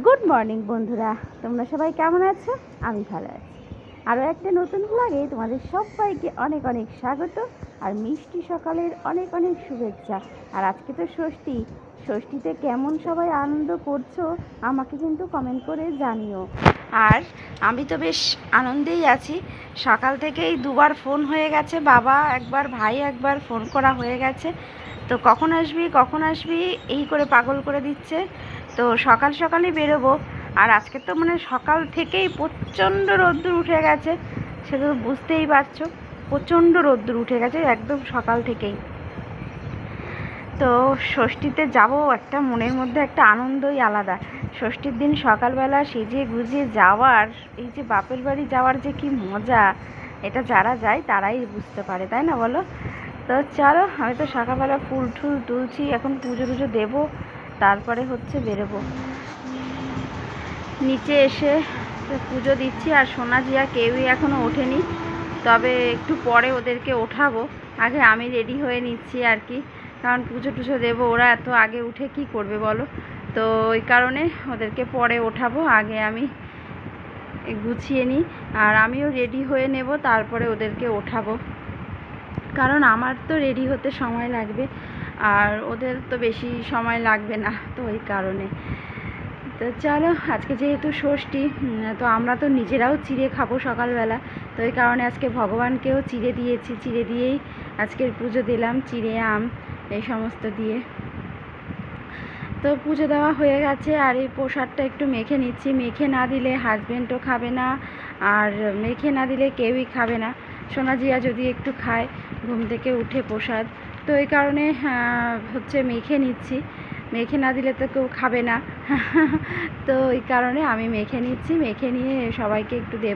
Good morning বন্ধুরা, তোমরা সবাই কেমন আছো? আমি ভালো আছি। আরও একটা নতুন ব্লগে তোমাদের সবাইকে অনেক অনেক স্বাগত আর মিষ্টি সকালের অনেক অনেক শুভেচ্ছা। আর আজকে তো ষষ্ঠী, ষষ্ঠীতে কেমন সবাই আনন্দ করছো আমাকে কিন্তু কমেন্ট করে জানিও। আর আমি তো বেশ আনন্দেই আছি। সকাল থেকেই দুবার ফোন হয়ে গেছে, বাবা একবার, ভাই একবার, ফোন করা হয়ে গেছে। তো কখন আসবি এই করে পাগল করে দিচ্ছে। তো সকাল সকালই বেরোবো। আর আজকে তো মানে সকাল থেকেই প্রচণ্ড রোদ্দুর উঠে গেছে, সেটা তো বুঝতেই পারছো। প্রচণ্ড রোদ্দুর উঠে গেছে একদম সকাল থেকেই। তো ষষ্ঠীতে যাব, একটা মনের মধ্যে একটা আনন্দই আলাদা। ষষ্ঠীর দিন সকালবেলা সেজে গুজিয়ে যাওয়ার, এই যে বাপের বাড়ি যাওয়ার যে কি মজা, এটা যারা যায় তারাই বুঝতে পারে, তাই না বলো? তো চলো, আমি তো সকালবেলা ফুল টুল তুলছি, এখন পুজো টুজো দেবো, তারপরে হচ্ছে বেরোবো। নিচে এসে পুজো দিচ্ছি। আর সোনা জিয়া কেউই এখনও ওঠেনি, তবে একটু পরে ওদেরকে ওঠাবো। আগে আমি রেডি হয়ে নিচ্ছি আর কি, কারণ পুজো টুজো দেবো, ওরা এত আগে উঠে কি করবে বলো? তো ওই কারণে ওদেরকে পরে ওঠাবো, আগে আমি গুছিয়ে নিই। আর আমিও রেডি হয়ে নেব, তারপরে ওদেরকে ওঠাবো, কারণ আমার তো রেডি হতে সময় লাগবে আর ওদের তো বেশি সময় লাগবে না, তো ওই কারণে। তো চলো, আজকে যেহেতু ষষ্ঠী, তো আমরা তো নিজেরাও চিড়ে খাবো সকালবেলা, তো এই কারণে আজকে ভগবানকেও চিড়ে দিয়েছি, চিড়ে দিয়েই আজকের পুজো দিলাম, চিড়ে আম এই সমস্ত দিয়ে। তো পুজো দেওয়া হয়ে গেছে। আর এই প্রসাদটা একটু মেখে নিচ্ছি, মেখে না দিলে হাজব্যান্ডও খাবে না, আর মেখে না দিলে কেউই খাবে না। সোনা জিয়া যদি একটু খায় ঘুম থেকে উঠে প্রসাদ, তো এই কারণে হচ্ছে মেখে নিচ্ছি, মেখে না দিলে তো কেউ খাবে না। তো এই কারণে আমি মেখে নিচ্ছি, মেখে নিয়ে সবাইকে একটু দেব,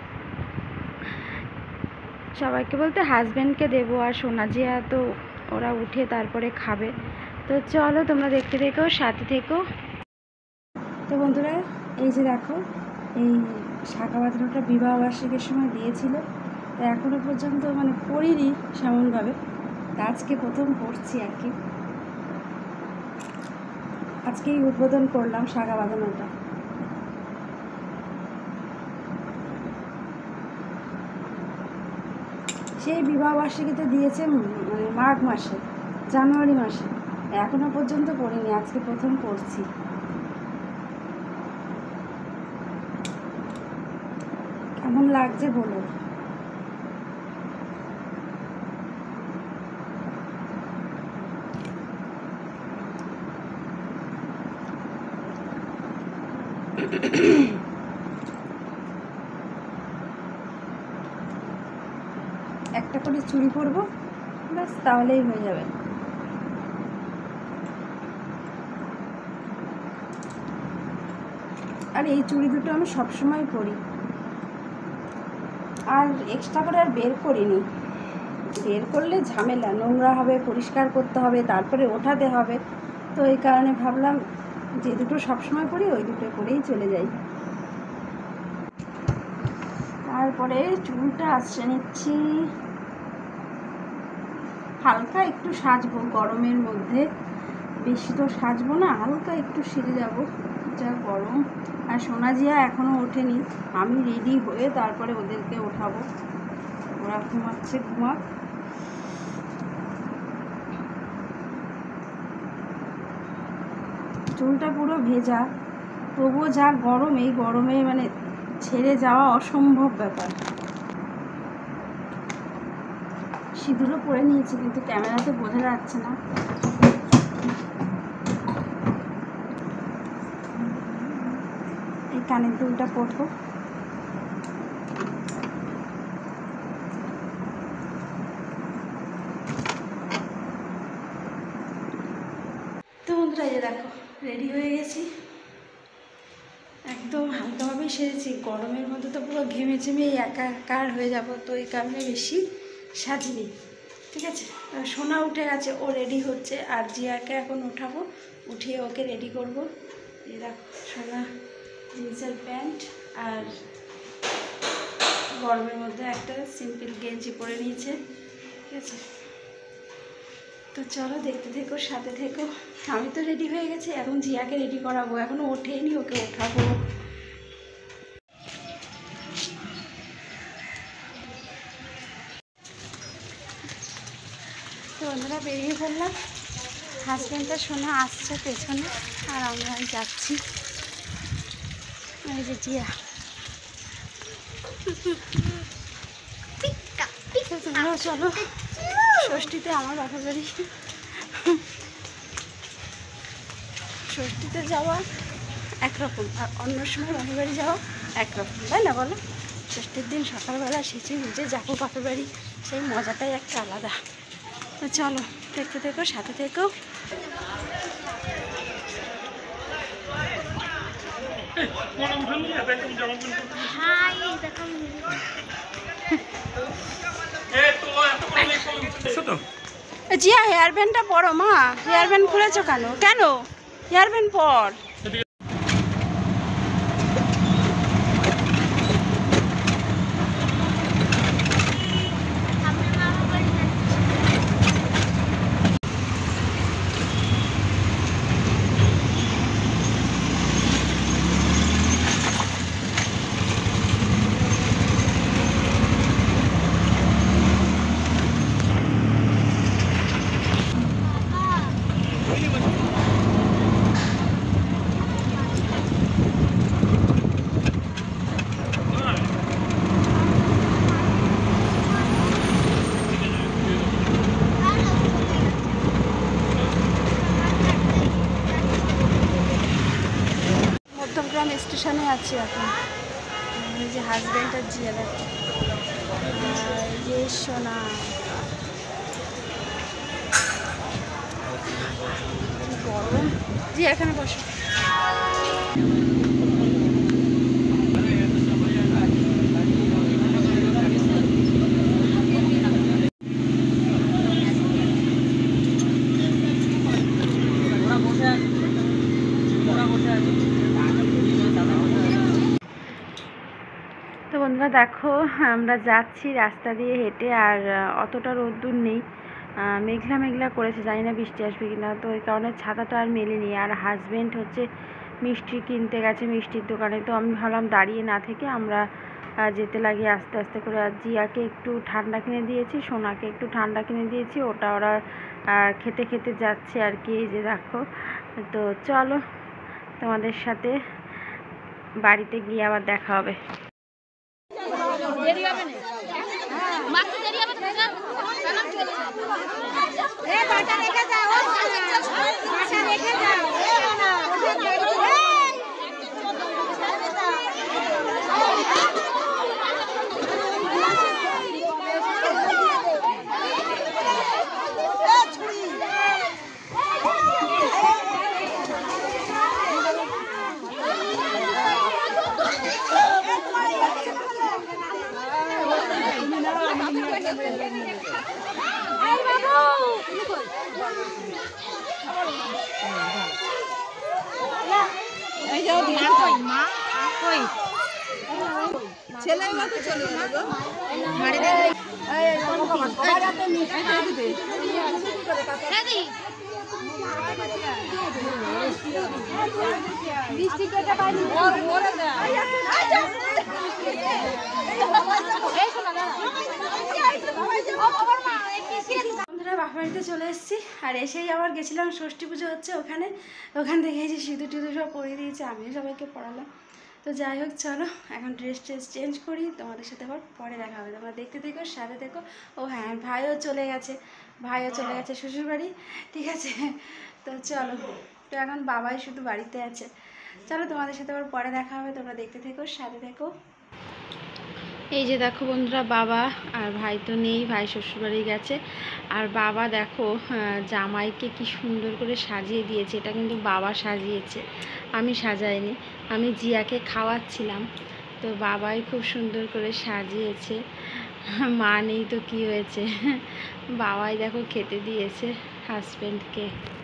সবাইকে বলতে হাজব্যান্ডকে দেবো, আর সোনা জিয়া তো ওরা উঠে তারপরে খাবে। তো চলো, তোমরা দেখতে থেকো, সাথে থেকো। তো বন্ধুরা, এই যে দেখো, এই শাঁখা বাঁধানোটা বিবাহবার্ষিকীর সময় দিয়েছিল, তো এখনও পর্যন্ত মানে পড়িনি সেমনভাবে, আজকে প্রথম পড়ছি আর কি। আজকেই উদ্বোধন করলাম শাঁখা বাঁধানোটা। সেই বিবাহবার্ষিকীতে দিয়েছে মানে মাঘ মাসে, জানুয়ারি মাসে, এখনও পর্যন্ত পড়িনি, আজকে প্রথম পড়ছি। কেমন লাগছে বলো? একটা করে চুড়ি পরবো, ব্যাস, তাহলেই হয়ে যাবে। আর এই চুড়ি দুটো আমি সবসময় পরি, আর এক্সট্রা করে আর বের করিনি। বের করলে ঝামেলা, নোংরা হবে, পরিষ্কার করতে হবে, তারপরে ওঠাতে হবে, তো এই কারণে ভাবলাম যে দুটো সবসময় পরি ওই দুটো পরেই চলে যাই। তারপরে চুলটা আঁচড়ে নিচ্ছি, হালকা একটু সাজবো গরমের মধ্যে, বেশি তো সাজবো না, হালকা একটু সেরে যাবো, যা গরম। আর সোনা জিয়া এখনও ওঠেনি, আমি রেডি হয়ে তারপরে ওদেরকে ওঠাবো, ওরা ঘুমাচ্ছে, ঘুমাক। চুলটা পুরো ভেজা, তবুও যা গরম, এই গরমে মানে ছেড়ে যাওয়া অসম্ভব ব্যাপার। সিঁদুরও পরে নিয়েছি, কিন্তু ক্যামেরাতে বোঝা যাচ্ছে না। এই কানের দুলটা পরবো। তো বন্ধুরা, এই দেখো রেডি হয়ে গেছি, একদম হালকাভাবেই সেরেছি, গরমের মধ্যে তো পুরো ঘেমে ঘেমে একাকার হয়ে যাব, তো এই কারণে বেশি সাজিনি, ঠিক আছে। সোনা উঠে গেছে, ও রেডি হচ্ছে, আর জিয়াকে এখন উঠাবো, উঠিয়ে ওকে রেডি করব। এই দেখো, সোনা জিন্সের প্যান্ট আর গরমের মধ্যে একটা সিম্পল গেঞ্জি পরে নিয়েছে, ঠিক আছে। তো চলো দেখতে থেকো, সাথে থেকো। আমি তো রেডি হয়ে গেছি, এখন জিয়াকে রেডি করাবো, এখনো ওঠেনি, ওকে ওঠাবো। তো বন্ধুরা বেরিয়ে পড়লাম, হাজব্যান্ডটা সোনা আসছে পেছনে আর আমরা যাচ্ছি। এই যে জিয়া, তোমরাও চলো। ষষ্ঠীতে আমার বাপের বাড়ি, ষষ্ঠীতে যাওয়া একরকম আর অন্য সময় বাপের বাড়ি যাওয়া একরকম, তাই না বলো? ষষ্ঠীর দিন সকালবেলা সেচে গুজে যাবো বাপের বাড়ি, সেই মজাটাই একটা আলাদা। তো চলো দেখতে থেকো, সাথে থেকো। জিয়া হেয়ার ব্যান্ডটা পরো মা, হেয়ার ব্যান্ড খুলেছো কেন? কেন হেয়ার ব্যান্ড পর। মধ্যমগ্রাম স্টেশনে আছি এখন। এই যে হাজব্যান্ড আর জিয়া, দেখো যে সোনা, গরম। জি এখানে বসো। তো বন্ধুরা দেখো, আমরা যাচ্ছি রাস্তা দিয়ে হেঁটে, আর অতটা রোদ্দুর নেই, মেঘলা মেঘলা করেছে, জানি না বৃষ্টি আসবে কিনা। তো ওই কারণে ছাতাটা আর মেলেনি। আর হাজব্যান্ড হচ্ছে মিষ্টি কিনতে গেছে মিষ্টির দোকানে। তো আমি ভাবলাম দাঁড়িয়ে না থেকে আমরা যেতে লাগি আস্তে আস্তে করে। আর জিয়াকে একটু ঠান্ডা কিনে দিয়েছি, সোনাকে একটু ঠান্ডা কিনে দিয়েছি, ওটা ওরা খেতে খেতে যাচ্ছে আর কি। এই যে দেখো, তো চলো তোমাদের সাথে বাড়িতে গিয়ে আবার দেখা হবে। ছেলের মতো চলো না গো, বন্ধুরা বাপা বাড়িতে চলে এসেছি। আর এসেই আবার গেছিলাম ষষ্ঠী পুজো হচ্ছে ওখানে, ওখান থেকে এই যে সিঁদুর টিঁদুর সব পরিয়ে দিয়েছে, আমিও সবাইকে পড়ালাম। তো যাই হোক চলো এখন ড্রেস চেঞ্জ করি, তোমাদের সাথে আবার পরে দেখা হবে। তোমরা দেখতে থেকো, সাথে থেকো। ও হ্যাঁ, ভাইও চলে গেছে শ্বশুরবাড়ি, ঠিক আছে। তো চলো, তো এখন বাবাই শুধু বাড়িতে আছে। চলো তোমাদের সাথে আবার পরে দেখা হবে, তোমরা দেখতে থেকো, সাথে থেকো। এই যে দেখো বন্ধুরা, বাবা আর ভাই তো নেই, ভাই শ্বশুরবাড়ি গেছে। আর বাবা দেখো জামাইকে কি সুন্দর করে সাজিয়ে দিয়েছে, এটা কিন্তু বাবা সাজিয়েছে, আমি সাজাইনি, আমি জিয়াকে খাওয়াচ্ছিলাম। তো বাবাই খুব সুন্দর করে সাজিয়েছে, মা নেই তো কি হয়েছে, বাবাই দেখো খেতে দিয়েছে হাজব্যান্ডকে।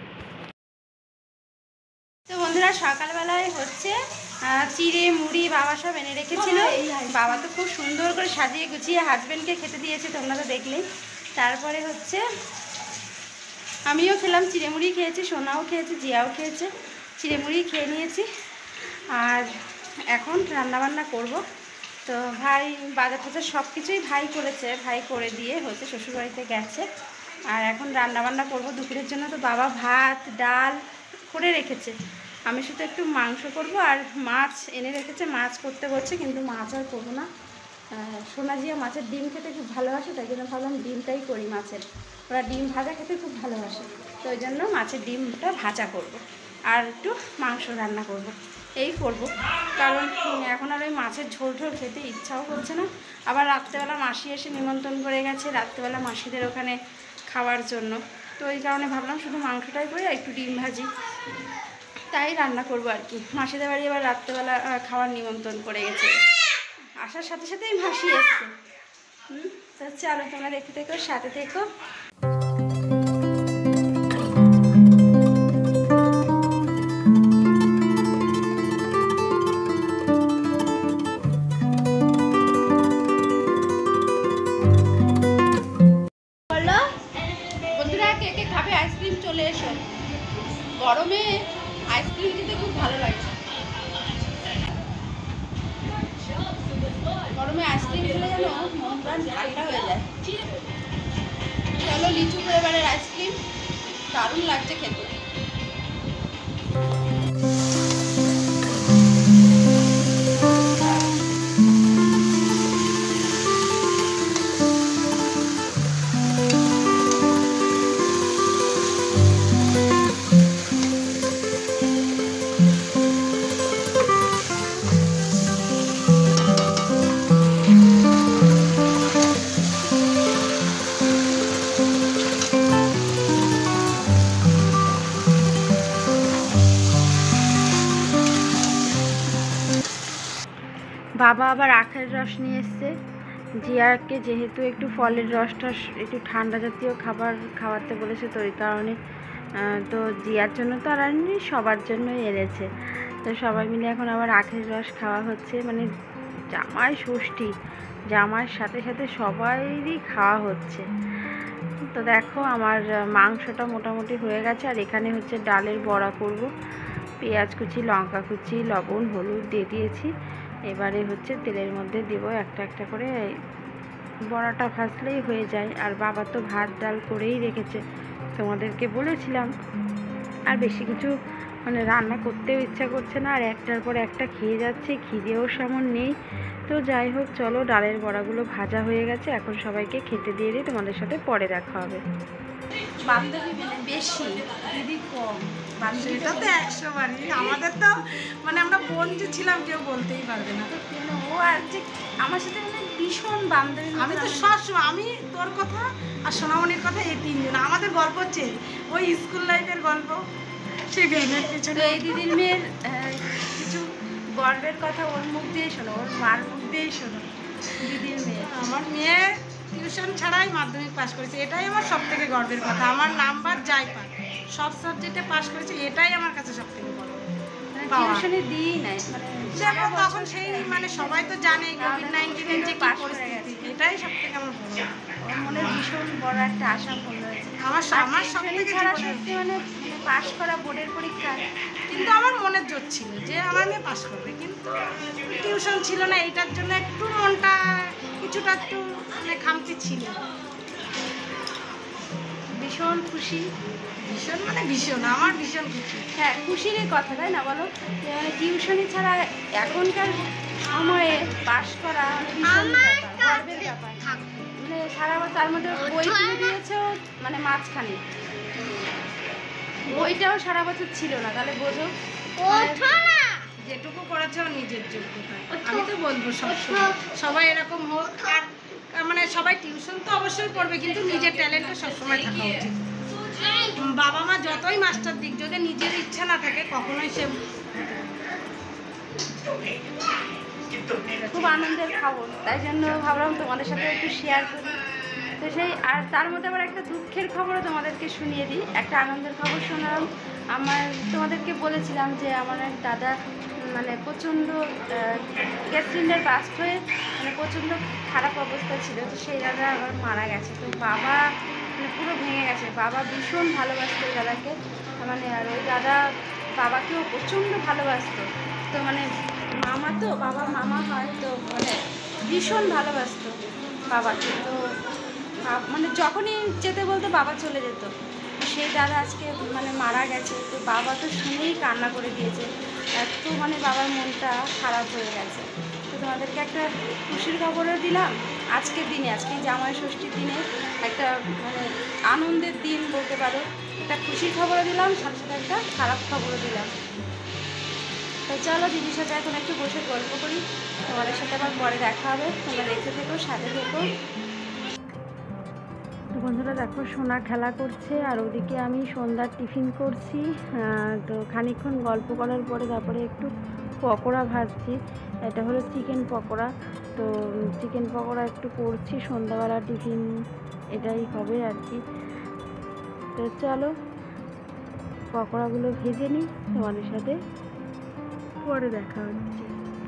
তো বন্ধুরা সকালবেলায় হচ্ছে চিড়ে মুড়ি বাবা সব এনে রেখেছিল, বাবা তো খুব সুন্দর করে সাজিয়ে গুছিয়ে হাজব্যান্ডকে খেতে দিয়েছে, তোমরা তো দেখলেই। তারপরে হচ্ছে আমিও খেলাম, চিড়েমুড়ি খেয়েছি, সোনাও খেয়েছে, জিয়াও খেয়েছে, চিড়েমুড়ি খেয়ে নিয়েছি। আর এখন রান্নাবান্না করব। তো ভাই বাজার টাজার সব কিছুই ভাই করেছে, ভাই করে দিয়ে হচ্ছে শ্বশুরবাড়িতে গেছে। আর এখন রান্নাবান্না করব দুপুরের জন্য। তো বাবা ভাত ডাল করে রেখেছে, আমি শুধু একটু মাংস করব আর মাছ এনে রেখেছে, মাছ করতে বলছে, কিন্তু মাছ আর করবো না। সোনাজিয়া মাছের ডিম খেতে খুব ভালোবাসে, তাই জন্য ভাবলাম ডিমটাই করি মাছের। ওরা ডিম ভাজা খেতে খুব ভালোবাসে, তো ওই জন্য মাছের ডিমটা ভাজা করব আর একটু মাংস রান্না করব, এই করব। কারণ এখন আর ওই মাছের ঝোল ঝোল খেতে ইচ্ছাও করছে না। আবার রাত্রেবেলা মাসি এসে নিমন্ত্রণ করে গেছে রাত্রেবেলা মাসিদের ওখানে খাওয়ার জন্য। তো ওই কারণে ভাবলাম শুধু মাংসটাই করি আর একটু ডিম ভাজি, তাই রান্না করব আর কি। মাসিদের বাড়ি আবার রাত্রেবেলা খাওয়ার নিমন্ত্রণ করে গেছে, আসার সাথে সাথেই মাসি এসছে। তো চলো তোমরা দেখতে থেকো, সাথে থেকো। বন্ধুরা কে কে খাবে আইসক্রিম চলে এসো, গরমে আইসক্রিম খেতে খুব ভালো লাগে। গরমে আইসক্রিম খেলে যেন মন প্রাণ ঠান্ডা হয়ে যায়। চলো লিচু ফ্লেভারের আইসক্রিম, দারুণ লাগছে খেতে। বাবা আবার আখের রস নিয়ে এসছে জিয়াকে, যেহেতু একটু ফলের রসটা একটু ঠান্ডা জাতীয় খাবার খাওয়াতে বলেছে, তো ওই কারণে তো জিয়ার জন্য তো আর আনেনি, সবার জন্যই এনেছে। তো সবাই মিলে এখন আবার আখের রস খাওয়া হচ্ছে, মানে জামাই ষষ্ঠী, জামাইয়ের সাথে সাথে সবাইরই খাওয়া হচ্ছে। তো দেখো আমার মাংসটা মোটামুটি হয়ে গেছে, আর এখানে হচ্ছে ডালের বড়া করব। পেঁয়াজ কুচি, লঙ্কা কুচি, লবণ, হলুদ দিয়ে দিয়েছি। এবারে হচ্ছে তেলের মধ্যে দেব একটা একটা করে, বড়াটা ভাজলেই হয়ে যায়। আর বাবা তো ভাত ডাল করেই রেখেছে, তোমাদেরকে বলেছিলাম। আর বেশি কিছু মানে রান্না করতেও ইচ্ছা করছে না, আর একটার পর একটা খেয়ে যাচ্ছে, খিদেও সেমন নেই। তো যাই হোক চলো, ডালের বড়াগুলো ভাজা হয়ে গেছে, এখন সবাইকে খেতে দিয়ে দিই, তোমাদের সাথে পরে দেখা হবে। বান্ধবী বেশি, দিদি কম। সেটা তো 100 বারই, আমাদের তো মানে আমরা বোন যে ছিলাম কেউ বলতেই পারবে না। ও আর যে আমার সাথে মানে ভীষণ বান্ধবী। আমি তো সবসময়, আমি তোর কথা আর সোনামণির কথা, এই তিনজন আমাদের গল্প হচ্ছে ওই স্কুল লাইফের গল্প, সেই ভ্যানের পিছনে। এই দিদির মেয়ের কিছু গর্বের কথা ওর মুখ দিয়েই শোনো, ওর মার মুখ দিয়েই শোনো। দিদির মেয়ে, আমার মেয়ে টিউশন ছাড়াই মাধ্যমিক পাস করেছে, এটাই আমার সব থেকে গর্বের কথা। আমার নাম্বার যাই পায়, সব সাবজেক্টে পাস করেছে, এটাই আমার কাছে সব থেকে বড় পাওয়া। টিউশনে দিই নাই, মানে তখন সেই মানে সবাই তো জানে কোভিড-19 যে কি পরিস্থিতি, এটাই সব থেকে আমার বড়। ওর মনে ভীষণ বড় একটা আশা পূর্ণ হয়েছে। আমার সব থেকে ছাড়া সত্যি মানে পাস করা বোর্ডের পরীক্ষা, কিন্তু আমার মনের জোর ছিল যে আমার মেয়ে পাস করবে, কিন্তু টিউশন ছিল না, এইটার জন্য একটু মনটা কিছুটা একটু মানে খামতি ছিল। ভীষণ খুশি, ভীষণ মানে ভীষণ, আমার ভীষণ খুশি। হ্যাঁ খুশিরই কথা, তাই না বলো? যে মানে টিউশনি ছাড়া এখনকার সময়ে পাস করা ভীষণ গর্বের ব্যাপার। মানে সারা বছর, তার মধ্যে বই কিনে দিয়েছেও মানে মাঝখানে, বইটাও সারা বছর ছিল না, তাহলে বোঝো যেটুকু করেছে নিজের যোগ্যতা। আমি তো বলবো সবাই এরকম হোক, আর মানে সবাই টিউশন তো অবশ্যই পড়বে, কিন্তু নিজের ট্যালেন্টটা সবসময় থাকা উচিত। বাবা মা যতই মাস্টার দিক, যদি নিজের ইচ্ছা না থাকে কখনোই সে। খুব আনন্দের খবর, তাই জন্য ভাবলাম তোমাদের সাথে একটু শেয়ার করি। তো সেই, আর তার মধ্যে আবার একটা দুঃখের খবরও তোমাদেরকে শুনিয়ে দিই। একটা আনন্দের খবর শোনালাম, আমার তোমাদেরকে বলেছিলাম যে আমার এক দাদা মানে প্রচণ্ড গ্যাস সিলিন্ডার বাস্ট হয়ে মানে প্রচণ্ড খারাপ অবস্থা ছিল, তো সেই দাদা আবার মারা গেছে। তো বাবা মানে পুরো ভেঙে গেছে। বাবা ভীষণ ভালোবাসতো ওই দাদাকে, মানে আর ওই দাদা বাবাকেও প্রচণ্ড ভালোবাসতো। তো মানে মামা তো, বাবা মামা হয়, তো মানে ভীষণ ভালোবাসতো বাবাকে। তো মানে যখনই যেতে বলতো বাবা চলে যেত। সেই দাদা আজকে মানে মারা গেছে। তো বাবা তো শুনেই কান্না করে দিয়েছে, এত মানে বাবার মনটা খারাপ হয়ে গেছে। তো তোমাদেরকে একটা খুশির খবরও দিলাম আজকের দিনে, আজকে জামাই ষষ্ঠীর দিনে একটা মানে আনন্দের দিন বলতে পারো। একটা খুশির খবরও দিলাম, সাথে সাথে একটা খারাপ খবরও দিলাম। তো চলো দিদির সাথে এখন একটু বসে গল্প করি, তোমাদের সাথে আবার পরে দেখা হবে। তোমরা দেখতে থেকো, সাথে থেকো। তো বন্ধুরা দেখো, সোনা খেলা করছে আর ওদিকে আমি সন্ধ্যার টিফিন করছি। তো খানিকক্ষণ গল্প করার পরে তারপরে একটু পকোড়া ভাজছি। এটা হলো চিকেন পকোড়া। তো চিকেন পকোড়া একটু করছি, সন্ধ্যাবেলা টিফিন এটাই হবে আর কি। তো চলো পকোড়াগুলো ভেজে নিই, তোমাদের সাথে পরে দেখা হচ্ছে।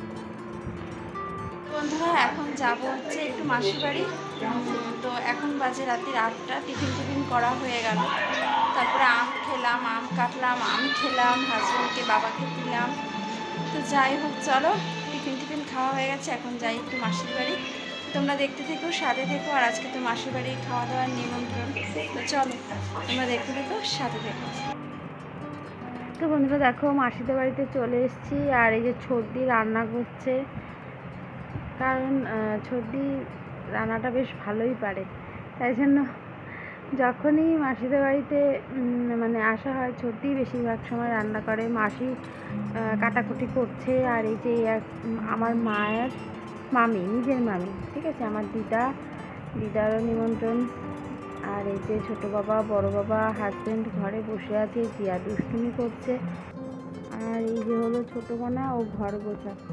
বন্ধুরা এখন যাব হচ্ছে একটু মাসির বাড়ি। তো এখন বাজে রাত্রির 8টা, টিফিন করা হয়ে গেল। তারপরে আম খেলাম, আম কাটলাম, আম খেলাম, হাজব্যান্ডকে বাবাকে দিলাম। তো যাই হোক চলো, টিফিন খাওয়া হয়ে গেছে, এখন যাই একটু মাসির বাড়ি। তোমরা দেখতে থেকো, সাথে থেকো। আর আজকে তো মাসির বাড়ি খাওয়া দাওয়ার নিমন্ত্রণ। তো চলো তোমরা দেখতে থেকো, সাথে থেকো। তো বন্ধুরা দেখো, মাসিদের বাড়িতে চলে এসেছি। আর এই যে ছর্দি রান্না করছে, কারণ ছর্দি রান্নাটা বেশ ভালোই পারে। তাই জন্য যখনই মাসিদের বাড়িতে মানে আসা হয়, ছর্দিই বেশিরভাগ সময় রান্না করে। মাসি কাটাকুটি করছে। আর এই যে আমার মায়ের মামি, নিজের মামি, ঠিক আছে, আমার দিদারও নিমন্ত্রণ। আর এই যে ছোটো বাবা, বড় বাবা, হাজব্যান্ড ঘরে বসে আছে, জিয়া দুষ্টুমি করছে। আর এই যে হলো ছোটো বানা, ও ঘর গোছাচ্ছে।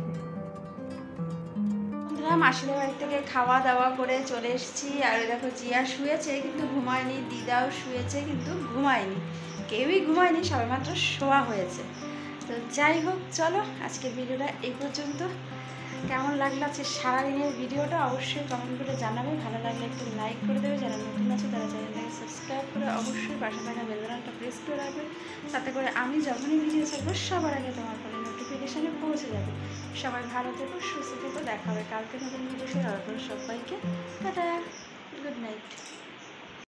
মাসিদের বাড়ি থেকে খাওয়া দাওয়া করে চলে এসেছি। আর দেখো জিয়া শুয়েছে কিন্তু ঘুমায়নি, দিদাও শুয়েছে কিন্তু ঘুমায়নি, কেউই ঘুমায়নি, সবেমাত্র শোয়া হয়েছে। তো যাই হোক চলো, আজকের ভিডিওটা এই পর্যন্ত। কেমন লাগলো আজকে সারাদিনের ভিডিওটা অবশ্যই কমেন্ট করে জানাবে। ভালো লাগলে একটু লাইক করে দেবে, যারা নতুন আছে তারা চ্যানেলটাকে সাবস্ক্রাইব করে অবশ্যই পাশে থাকা বেল বাটনটা প্রেস করে রাখবে, তাতে করে আমি যখনই ভিডিও ছাড়বো সবার আগে তোমার ফোনে নোটিফিকেশানে পৌঁছে যাবে। সবাই ভালো থেকো, সুস্থ থেকো, দেখা হবে কালকে নতুন ভিডিও। সবাইকে টাটা, গুড নাইট।